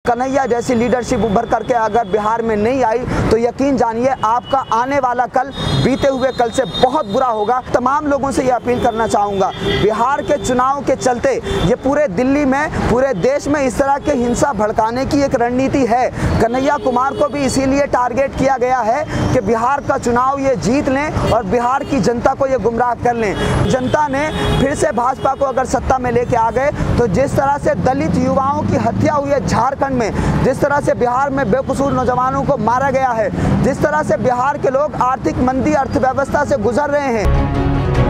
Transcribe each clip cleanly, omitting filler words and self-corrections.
कन्हैया जैसी लीडरशिप उभर करके अगर बिहार में नहीं आई तो यकीन जानिए आपका आने वाला कल बीते हुए कल से बहुत बुरा होगा। तमाम लोगों से ये अपील करना चाहूँगा, बिहार के चुनाव के चलते ये पूरे दिल्ली में, पूरे देश में इस तरह के हिंसा भड़काने की एक रणनीति है। कन्हैया कुमार को भी इसीलिए टारगेट किया गया है कि बिहार का चुनाव ये जीत लें और बिहार की जनता को ये गुमराह कर लें। जनता ने फिर से भाजपा को अगर सत्ता में लेके आ गए तो जिस तरह से दलित युवाओं की हत्या हुई है झारखंड में, जिस तरह से बिहार में बेकसूर नौजवानों को मारा गया है, जिस तरह से बिहार के लोग आर्थिक मंदी अर्थव्यवस्था से गुजर रहे हैं।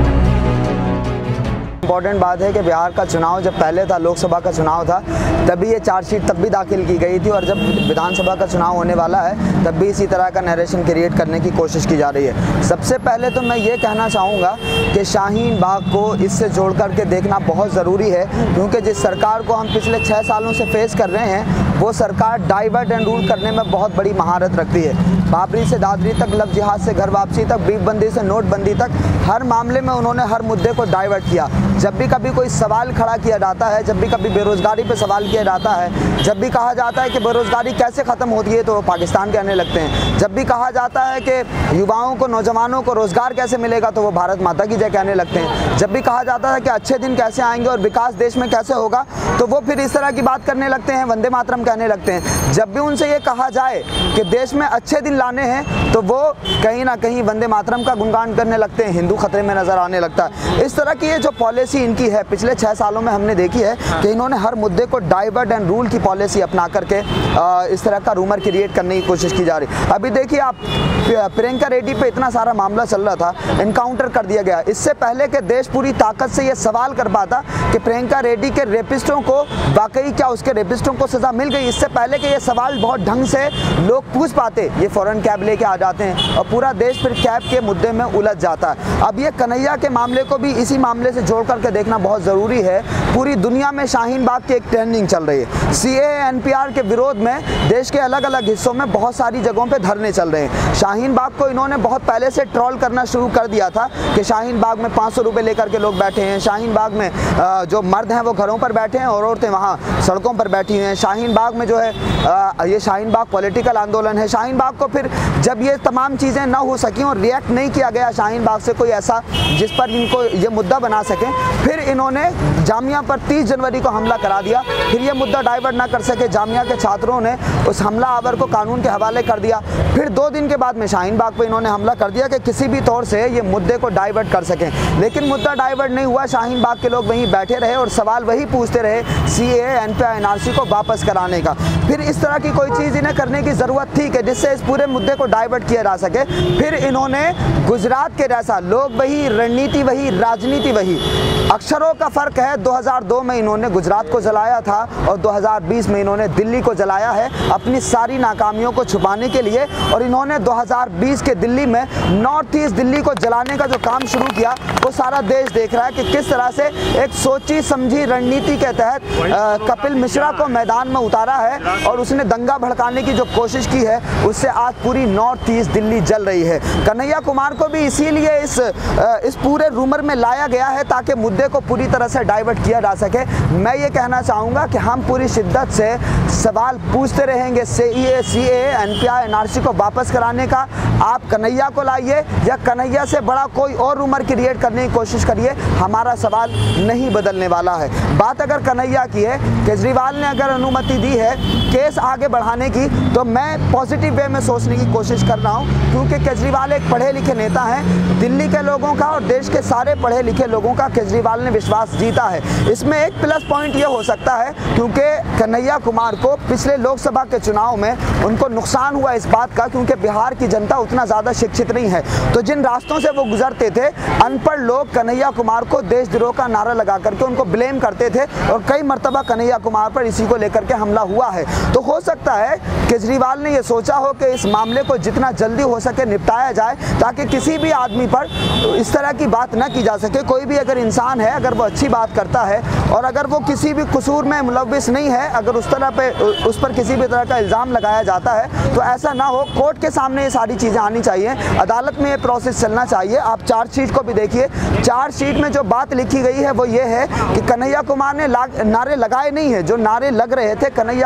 इम्पॉर्टेंट बात है कि बिहार का चुनाव जब पहले था, लोकसभा का चुनाव था, तभी ये चार्जशीट तब भी दाखिल की गई थी और जब विधानसभा का चुनाव होने वाला है तब भी इसी तरह का नरेशन क्रिएट करने की कोशिश की जा रही है। सबसे पहले तो मैं ये कहना चाहूँगा कि शाहीन बाग को इससे जोड़ करके देखना बहुत ज़रूरी है, क्योंकि जिस सरकार को हम पिछले 6 सालों से फेस कर रहे हैं वो सरकार डाइवर्ट एंड रूल करने में बहुत बड़ी महारत रखती है। बाबरी से दादरी तक, लव जिहाद से घर वापसी तक, बीफबंदी से नोटबंदी तक, हर मामले में उन्होंने हर मुद्दे को डाइवर्ट किया। जब भी कभी कोई सवाल खड़ा किया जाता है, जब भी कभी बेरोज़गारी पे सवाल किया जाता है, जब भी कहा जाता है कि बेरोज़गारी कैसे ख़त्म होती है तो वो पाकिस्तान कहने लगते हैं। जब भी कहा जाता है कि युवाओं को, नौजवानों को रोज़गार कैसे मिलेगा तो वो भारत माता की जय कहने लगते हैं। जब भी कहा जाता है कि अच्छे दिन कैसे आएंगे और विकास देश में कैसे होगा तो वो फिर इस तरह की बात करने लगते हैं, वंदे मातरम कहने लगते हैं। जब भी उनसे ये कहा जाए कि देश में अच्छे दिन लाने हैं तो वो कहीं ना कहीं वंदे मातरम का गुणगान करने लगते हैं, हिंदू खतरे में नज़र आने लगता है। इस तरह की ये जो पॉलिसी इनकी है पिछले 6 सालों में हमने देखी है कि इन्होंने हर मुद्दे को डाइवर्ट एंड रूल की पॉलिसी अपना करके इस तरह का रूमर क्रिएट करने की कोशिश की जा रही। अभी देखिए आप, प्रियंका रेड्डी पे इतना सारा मामला चल रहा था, इनकाउंटर कर दिया गया। इससे पहले कि देश पूरी ताकत से ये सवाल कर पाता कि प्रियंका रेड्डी के रेपिस्टों को वाकई क्या उसके रेपिस्टों को सज़ा मिल गई, इससे पहले कि ये सवाल बहुत ढंग से लोग पूछ पाते, ये फ़ौरन कैब लेके आ जाते हैं और पूरा देश फिर कैब के मुद्दे में उलझ जाता है। अब ये कन्हैया के मामले को भी इसी मामले से जोड़ करके देखना बहुत ज़रूरी है। पूरी दुनिया में शाहीन बाग की एक ट्रेंडिंग चल रही है। CAA NPR के विरोध में देश के अलग अलग हिस्सों में बहुत सारी जगहों पे धरने चल रहे हैं। शाहीन बाग को इन्होंने बहुत पहले से ट्रोल करना शुरू कर दिया था कि शाहीन बाग में 500 रुपये लेकर के लोग बैठे हैं, शाहीन बाग में जो मर्द हैं वो घरों पर बैठे हैं और औरतें वहाँ सड़कों पर बैठी हुई हैं। शाहीन बाग में जो है ये शाहीन बाग पॉलिटिकल आंदोलन है। शाहीन बाग को फिर जब ये तमाम चीज़ें ना हो सकें और रिएक्ट नहीं किया गया शाहीन बाग से कोई ऐसा जिस पर इनको ये मुद्दा बना सकें, फिर इन्होंने जामिया पर 30 जनवरी को हमला करा दिया। फिर ये मुद्दा डाइवर्ट ना कर सके, जामिया के छात्रों ने उस हमला आवर को कानून के हवाले कर दिया। फिर 2 दिन के बाद में शाहीन बाग पर इन्होंने हमला कर दिया कि किसी भी तौर से ये मुद्दे को डाइवर्ट कर सकें, लेकिन मुद्दा डाइवर्ट नहीं हुआ। शाहीन बाग के लोग वहीं बैठे रहे और सवाल वही पूछते रहे CAA NPR NRC को वापस कराने का। फिर इस तरह की कोई चीज़ इन्हें करने की ज़रूरत थी कि जिससे इस पूरे मुद्दे को डाइवर्ट किया जा सके। फिर इन्होंने गुजरात के जैसा, लोग वही, रणनीति वही, राजनीति वही, अक्षरों का फ़र्क है। 2002 में इन्होंने गुजरात को जलाया था और 2020 में इन्होंने दिल्ली को जलाया है अपनी सारी नाकामियों को छुपाने के लिए। और इन्होंने 2020 के दिल्ली में नॉर्थ ईस्ट दिल्ली को जलाने का जो काम शुरू किया वो सारा देश देख रहा है कि किस तरह से एक सोची समझी रणनीति के तहत कपिल मिश्रा को मैदान में उतारा है और उसने दंगा भड़काने की जो कोशिश की है उससे आज पूरी नॉर्थ ईस्ट दिल्ली जल रही है। कन्हैया कुमार को भी इसीलिए इस पूरे रूमर में लाया गया है ताकि मुद्दे को पूरी तरह से डाइवर्ट किया जा सके। मैं ये कहना चाहूँगा कि हम पूरी शिद्दत से सवाल पूछते रहेंगे CAA NPR NRC को वापस कराने का। आप कन्हैया को लाइए या कन्हैया से बड़ा कोई और रूमर क्रिएट करने की कोशिश करिए, हमारा सवाल नहीं बदलने वाला है। बात अगर कन्हैया की है, केजरीवाल ने अगर अनुमति दी है केस आगे बढ़ाने की, तो मैं पॉजिटिव वे में सोचने की कोशिश कर रहा हूँ, क्योंकि केजरीवाल एक पढ़े लिखे नेता हैं। दिल्ली के लोगों का और देश के सारे पढ़े लिखे लोगों का केजरीवाल ने विश्वास जीता है। इसमें एक प्लस पॉइंट ये हो सकता है क्योंकि कन्हैया कुमार को पिछले लोकसभा के चुनाव में उनको नुकसान हुआ इस बात का, क्योंकि बिहार की जनता उतना ज़्यादा शिक्षित नहीं है। तो जिन रास्तों से वो गुजरते थे, अनपढ़ लोग कन्हैया कुमार को देशद्रोह का नारा लगा करके उनको ब्लेम करते थे और कई मर्तबा कन्हैया कुमार पर इसी को लेकर के हमला हुआ है। तो हो सकता है केजरीवाल ने ये सोचा हो कि इस मामले को जितना जल्दी हो सके निपटाया जाए ताकि किसी भी आदमी पर इस तरह की बात न की जा सके। कोई भी अगर इंसान है, अगर वो अच्छी बात करता है और अगर वो किसी भी कसूर में मुलव्विस नहीं है, अगर उस पर किसी भी तरह का इल्ज़ाम लगाया जाता है तो ऐसा ना हो। कोर्ट के सामने ये सारी चीज़ें आनी चाहिए, अदालत में ये प्रोसेस चलना चाहिए। आप चार्जशीट को भी देखिए, चार्जशीट में जो बात लिखी गई है वो ये है कि कन्हैया कुमार ने नारे लगाए नहीं है। जो नारे लग रहे थे कन्हैया कुमार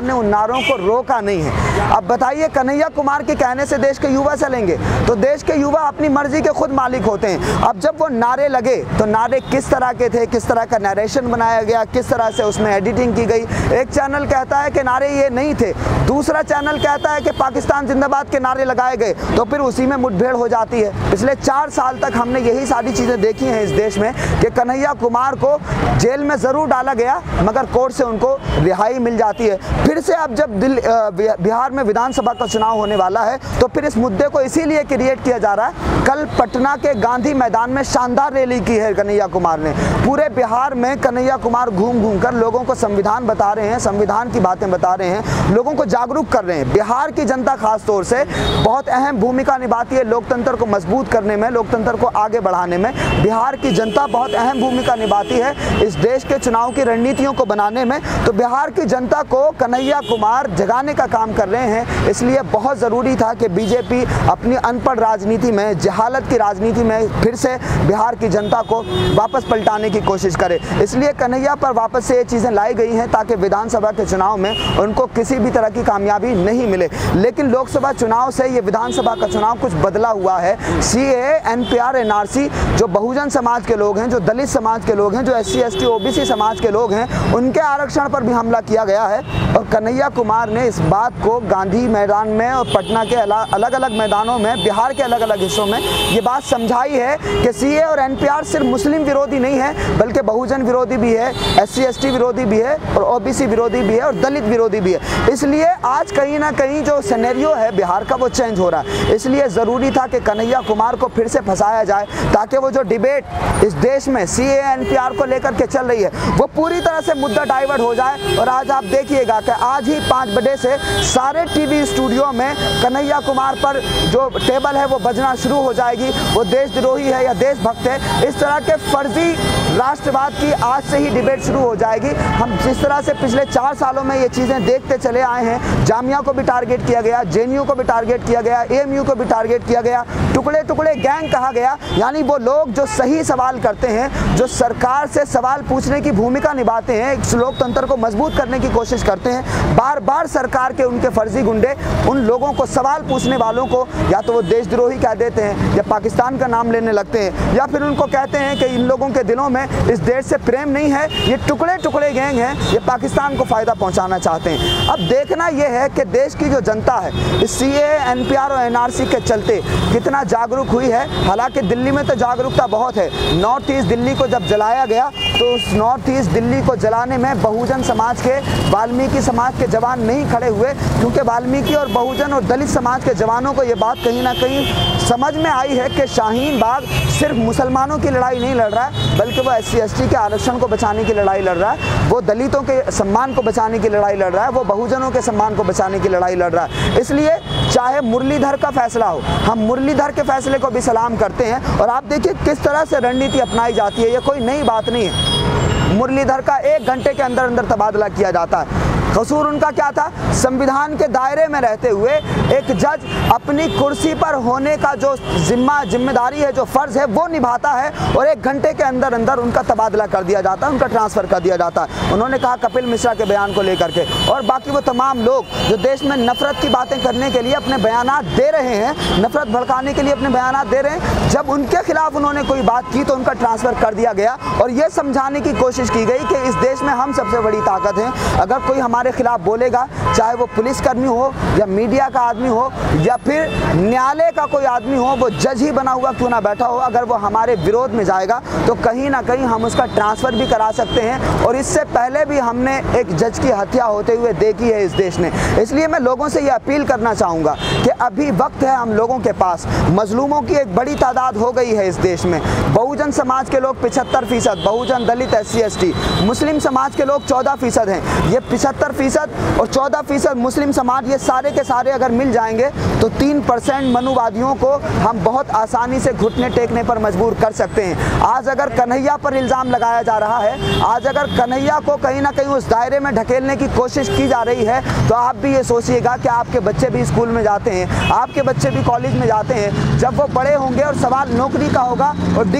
ने उन नारों को रोका नहीं है। अब बताइए, कन्हैया कुमार के कहने से देश के युवा चलेंगे? तो देश के युवा अपनी मर्जी के खुद मालिक होते हैं। अब जब वो नारे लगे तो नारे किस तरह के थे, किस तरह का नरेशन बनाया गया, किस तरह से उसमें एडिटिंग की गई। एक चैनल कहता है कि नारे ये नहीं थे, दूसरा चैनल कहता है कि पाकिस्तान जिंदाबाद के नारे लगाए गए, तो फिर उसी में मुठभेड़ हो जाती है। पिछले 4 साल तक हमने यही सारी चीज़ें देखी हैं इस देश में कि कन्हैया कुमार को जेल में ज़रूर डाला गया, मगर कोर्ट से उनको रिहाई मिल जाती है। फिर से अब जब बिहार में विधानसभा का चुनाव होने वाला है, तो फिर इस मुद्दे को इसीलिए क्रिएट किया जा रहा है। कल पटना के गांधी मैदान में शानदार रैली की है कन्हैया कुमार ने। पूरे बिहार में कन्हैया कुमार घूम घूम कर लोगों को संविधान बता रहे हैं, संविधान की बातें बता रहे हैं, लोगों को जागरूक कर रहे हैं। बिहार की जनता खास तौर से बहुत अहम भूमिका निभाती है लोकतंत्र को मजबूत करने में, लोकतंत्र को आगे बढ़ाने में। बिहार की जनता बहुत अहम भूमिका निभाती है इस देश के चुनाव की रणनीतियों को बनाने में। तो बिहार की जनता को कन्हैया कुमार जगाने का काम कर रहे हैं। इसलिए बहुत ज़रूरी था कि बीजेपी अपनी अनपढ़ राजनीति में, जहालत की राजनीति में फिर से बिहार की जनता को वापस पलटाने की कोशिश करे। इसलिए कन्हैया पर वापस से ये चीज़ें लाई गई हैं ताकि विधानसभा के चुनाव में उनको किसी भी तरह की कामयाबी नहीं मिले। लेकिन लोकसभा चुनाव से ये विधानसभा का चुनाव कुछ बदला हुआ है। सीएए, एनपीआर, एनआरसी, जो बहुजन समाज के लोग हैं, जो दलित समाज के लोग हैं, जो एससी, एसटी, ओबीसी समाज के लोग हैं, उनके आरक्षण पर भी हमला किया गया है। और कन्हैया कुमार ने इस बात को गांधी मैदान में और पटना के अलग अलग मैदानों में, बिहार के अलग अलग हिस्सों में ये बात समझाई है कि सीए और एनपीआर सिर्फ मुस्लिम विरोधी नहीं है, बल्कि बहुजन विरोधी भी है, एससी, एसटी विरोधी भी है, और ओबीसी विरोधी भी है, और दलित विरोधी भी है। इसलिए आज कहीं ना कहीं जो सिनेरियो है बिहार का, वो चेंज हो रहा है। इसलिए ज़रूरी था कि कन्हैया कुमार को फिर से फंसाया जाए, ताकि वो जो डिबेट इस देश में सीए, एनपीआर को लेकर के चल रही है, वो पूरी तरह से मुद्दा डाइवर्ट हो जाए। और आज आप देखिएगा कि आज ही 5 बजे से सारे टीवी स्टूडियो में कन्हैया कुमार पर जो टेबल है वो बजना शुरू हो जाएगी। वो देशद्रोही है या देशभक्त है, इस तरह के फर्जी राष्ट्रवाद की आज से ही डिबेट शुरू हो जाएगी। हम जिस तरह से पिछले 4 सालों में ये चीज़ें देखते चले आए हैं, जामिया को भी टारगेट किया गया, जेएनयू को भी टारगेट किया गया, एएमयू को भी टारगेट किया गया, टुकड़े टुकड़े गैंग कहा गया। यानी वो लोग जो सही सवाल करते हैं, जो सरकार से सवाल पूछने की भूमिका निभाते हैं, लोकतंत्र को मजबूत करने की कोशिश करते हैं, बार बार सरकार के उनके फर्जी गुंडे उन लोगों को, सवाल पूछने वालों को, या तो वो देशद्रोही कह देते हैं, या पाकिस्तान का नाम लेने लगते हैं, या फिर उनको कहते हैं कि इन लोगों के दिलों में इस देश से प्रेम नहीं है, ये टुकड़े टुकड़े गैंग हैं, ये पाकिस्तान को फ़ायदा पहुंचाना चाहते हैं। अब देखना यह है कि देश की जो जनता है इस सीए, एनपीआर और एनआरसी के चलते कितना जागरूक हुई है। हालांकि दिल्ली में तो जागरूकता बहुत है। नॉर्थ ईस्ट दिल्ली को जब जलाया गया, तो उस नॉर्थ ईस्ट दिल्ली को जलाने में बहुजन समाज के, वाल्मीकि समाज के जवान नहीं खड़े हुए, क्योंकि वाल्मीकि और बहुजन और दलित समाज के जवानों को ये बात कहीं ना कहीं समझ में आई है कि शाहीन बाग सिर्फ मुसलमानों की लड़ाई नहीं लड़ रहा है, बल्कि वो एससी, एसटी के आरक्षण को बचाने की लड़ाई लड़ रहा है, वो दलितों के सम्मान को बचाने की लड़ाई लड़ रहा है, वो बहुजनों के सम्मान को बचाने की लड़ाई लड़ रहा है। इसलिए चाहे मुरलीधर का फैसला हो, हम मुरलीधर के फैसले को भी सलाम करते हैं। और आप देखिए किस तरह से रणनीति अपनाई जाती है, ये कोई नई बात नहीं है। मुरलीधर का 1 घंटे के अंदर अंदर तबादला किया जाता है। कसूर उनका क्या था? संविधान के दायरे में रहते हुए एक जज अपनी कुर्सी पर होने का जो जिम्मेदारी है, जो फ़र्ज़ है, वो निभाता है, और 1 घंटे के अंदर अंदर उनका तबादला कर दिया जाता है, उनका ट्रांसफ़र कर दिया जाता है। उन्होंने कहा कपिल मिश्रा के बयान को लेकर के, और बाकी वो तमाम लोग जो देश में नफ़रत की बातें करने के लिए अपने बयानात दे रहे हैं, नफ़रत भड़काने के लिए अपने बयानात दे रहे हैं, जब उनके खिलाफ उन्होंने कोई बात की तो उनका ट्रांसफ़र कर दिया गया। और ये समझाने की कोशिश की गई कि इस देश में हम सबसे बड़ी ताकत हैं। अगर कोई हमारे खिलाफ बोलेगा, चाहे वो पुलिसकर्मी हो या मीडिया का आदमी हो या फिर न्यायालय का कोई आदमी हो, वो जज ही बना हुआ क्यों ना बैठा हो, अगर वो हमारे विरोध में जाएगा तो कहीं ना कहीं हम उसका ट्रांसफ़र भी करा सकते हैं। और इससे पहले भी हमने एक जज की हत्या होते हुए देखी है इस देश ने। इसलिए मैं लोगों से ये अपील करना चाहूँगा कि अभी वक्त है हम लोगों के पास। मजलूमों की एक बड़ी तादाद हो गई है इस देश में। बहुजन समाज के लोग 75%, बहुजन, दलित, एससी, एसटी, मुस्लिम समाज के लोग 14% हैं। ये 75% और 14% मुस्लिम समाज, ये सारे के सारे अगर मिल जाएंगे तो 3% मनुवादियों को हम बहुत आसानी से घुटने टेकने पर मजबूर कर सकते हैं। आज अगर कन्हैया पर इल्ज़ाम लगाया जा रहा है, आज अगर कन्हैया को कहीं ना कहीं उस दायरे में ढकेलने की कोशिश की जा रही है, तो आप भी ये सोचिएगा कि आपके बच्चे भी स्कूल में जाते हैं, आपके बच्चे भी कॉलेज में जाते हैं। जब वो बड़े होंगे और सवाल नौकरी का होगा और डिग्री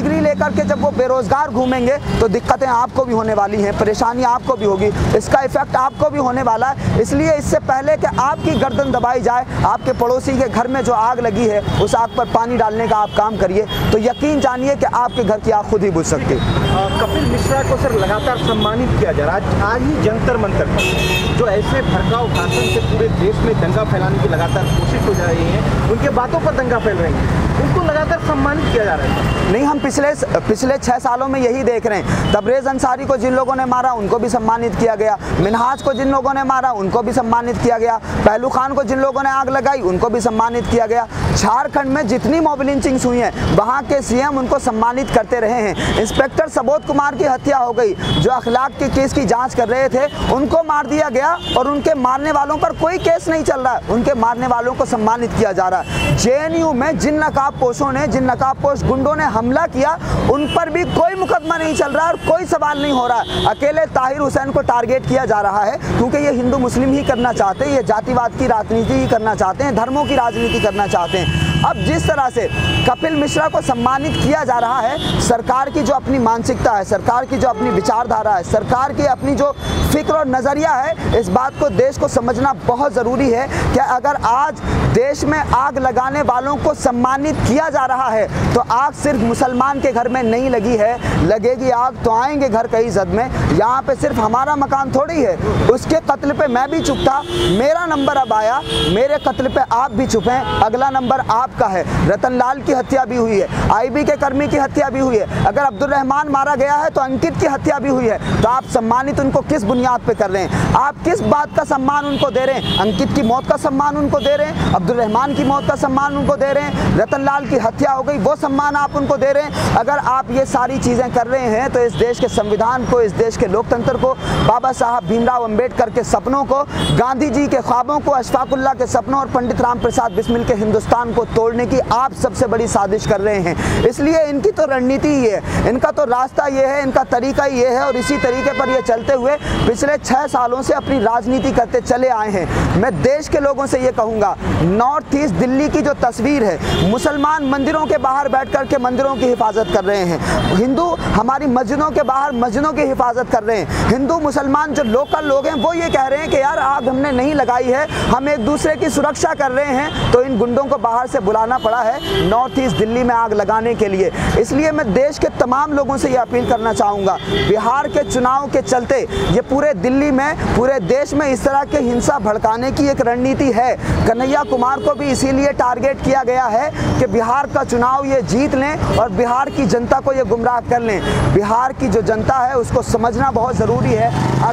नौकरी लेकर के जब वो बेरोजगार घूमेंगे तो दिक्कतें आपको भी होने वाली हैं, परेशानी आपको भी होगी, इसका इफेक्ट आपको भी होने वाला है। इसलिए इससे पहले कि आपकी गर्दन दबाई जाए, आपके पड़ोसी के घर में जो आग लगी है उस आग पर पानी डालने का आप काम करिए, तो यकीन जानिए कि आपके घर की आग खुद ही बुझ सकती है। कपिल मिश्रा को सर लगातार सम्मानित किया जा रहा है। आज ही जंतर मंतर पर जो ऐसे भड़काऊ भाषण से पूरे देश में दंगा फैलाने की लगातार कोशिश हो जा रही है, उनके बातों पर दंगा फैल रही है, उनको लगातार सम्मानित किया जा रहा है। नहीं, हम पिछले 6 सालों में यही देख रहे हैं। तबरेज अंसारी को जिन लोगों ने मारा उनको भी सम्मानित किया गया, मिनहाज को जिन लोगों ने मारा उनको भी सम्मानित किया गया, पहलू खान को जिन लोगों ने आग लगाई उनको भी सम्मानित किया गया। झारखंड में जितनी मॉब लिंचिंग्स हुई हैं वहाँ के सीएम उनको सम्मानित करते रहे हैं। इंस्पेक्टर सबोध कुमार की हत्या हो गई, जो अखलाक के केस की जाँच कर रहे थे उनको मार दिया गया और उनके मारने वालों पर कोई केस नहीं चल रहा है, उनके मारने वालों को सम्मानित किया जा रहा है। जेएनयू में जिन नकाबपोशों ने, जिन नकाबपोश गुंडों ने हमला किया उन पर भी कोई मुकदमा नहीं चल रहा और कोई सवाल नहीं हो रहा। अकेले ताहिर हुसैन को टारगेट किया जा रहा है क्योंकि ये हिंदू मुस्लिम ही करना चाहते हैं, ये जातिवाद की राजनीति ही करना चाहते हैं, धर्मों की राजनीति करना चाहते हैं। अब जिस तरह से कपिल मिश्रा को सम्मानित किया जा रहा है, सरकार की जो अपनी मानसिकता है, सरकार की जो अपनी विचारधारा है, सरकार की अपनी जो फिक्र और नज़रिया है, इस बात को देश को समझना बहुत ज़रूरी है कि अगर आज देश में आग लगाने वालों को सम्मानित किया जा रहा है तो आग सिर्फ मुसलमान के घर में नहीं लगी है, लगेगी आग तो आएंगे घर कई जद में। यहाँ पे सिर्फ हमारा मकान थोड़ी है, उसके कत्ल पे मैं भी चुप था, मेरा नंबर अब आया, मेरे कत्ल पे आप भी चुप हैं, अगला नंबर आपका है। रतन लाल की हत्या भी हुई है, आईबी के कर्मी की हत्या भी हुई है, अगर अब्दुल रहमान मारा गया है तो अंकित की हत्या भी हुई है, तो आप सम्मानित उनको किस बुनियाद पे कर रहे हैं? आप किस बात का सम्मान उनको दे रहे हैं? अंकित की मौत का सम्मान उनको दे रहे हैं, अब्दुल रहमान की मौत का सम्मान उनको दे रहे हैं, रतन लाल की हत्या हो गई वो सम्मान आप उनको दे रहे हैं। अगर आप ये सारी चीज़ें कर रहे हैं तो इस देश के संविधान को, इस देश के लोकतंत्र को, बाबा साहब भीमराव अंबेडकर के सपनों को, गांधी जी के ख्वाबों को, अशफाकुल्लाह के सपनों और पंडित राम प्रसाद बिस्मिल के हिंदुस्तान को तोड़ने की आप सबसे बड़ी साजिश कर रहे हैं। इसलिए इनकी तो रणनीति ही है, इनका तो रास्ता ये है, इनका तरीका ये है और इसी तरीके पर ये चलते हुए पिछले 6 सालों से अपनी राजनीति करते चले आए हैं। मैं देश के लोगों से ये कहूँगा, नॉर्थ ईस्ट दिल्ली की जो तस्वीर है, मुसलमान मंदिरों के बाहर बैठ कर के मंदिरों की हिफाजत कर रहे हैं, हिंदू हमारी मस्जिदों के बाहर मस्जिदों की हिफाजत कर रहे हैं, हिंदू मुसलमान जो लोकल लोग हैं वो ये कह रहे हैं कि यार आग हमने नहीं लगाई है, हम एक दूसरे की सुरक्षा कर रहे हैं, तो इन गुंडों को बाहर से बुलाना पड़ा है नॉर्थ ईस्ट दिल्ली में आग लगाने के लिए। इसलिए मैं देश के तमाम लोगों से ये अपील करना चाहूँगा, बिहार के चुनाव के चलते ये पूरे दिल्ली में, पूरे देश में इस तरह के हिंसा भड़काने की एक रणनीति है। कन्हैया कुमार को भी इसीलिए टारगेट किया गया है कि बिहार का चुनाव ये जीत लें और बिहार की जनता को ये गुमराह कर लें। बिहार की जो जनता है उसको समझना बहुत ज़रूरी है।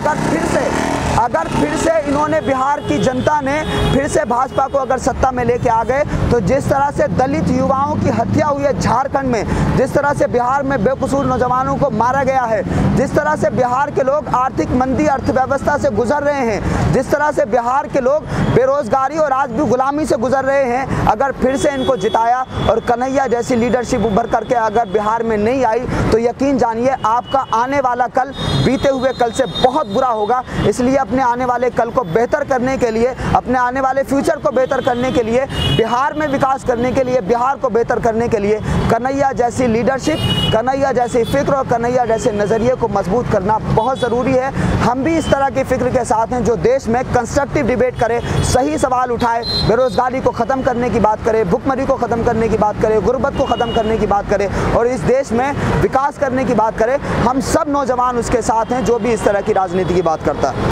अगर फिर से इन्होंने, बिहार की जनता ने फिर से भाजपा को अगर सत्ता में लेके आ गए तो जिस तरह से दलित युवाओं की हत्या हुई है झारखंड में, जिस तरह से बिहार में बेकसूर नौजवानों को मारा गया है, जिस तरह से बिहार के लोग आर्थिक मंदी, अर्थव्यवस्था से गुजर रहे हैं, जिस तरह से बिहार के लोग बेरोजगारी और आज भी गुलामी से गुजर रहे हैं, अगर फिर से इनको जिताया और कन्हैया जैसी लीडरशिप उभर करके अगर बिहार में नहीं आई तो यकीन जानिए आपका आने वाला कल बीते हुए कल से बहुत बुरा होगा। इसलिए अपने आने वाले कल को बेहतर करने के लिए, अपने आने वाले फ्यूचर को बेहतर करने के लिए, बिहार में विकास करने के लिए, बिहार को बेहतर करने के लिए कन्हैया जैसी लीडरशिप, कन्हैया जैसी फिक्र और कन्हैया जैसे नज़रिए को मजबूत करना बहुत ज़रूरी है। हम भी इस तरह की फिक्र के साथ हैं जो देश में कंस्ट्रक्टिव डिबेट करे, सही सवाल उठाए, बेरोजगारी को ख़त्म करने की बात करे, भुखमरी को ख़त्म करने की बात करे, गुर्बत को ख़त्म करने की बात करे और इस देश में विकास करने की बात करे। हम सब नौजवान उसके साथ हैं जो भी इस तरह की राजनीति की बात करता है।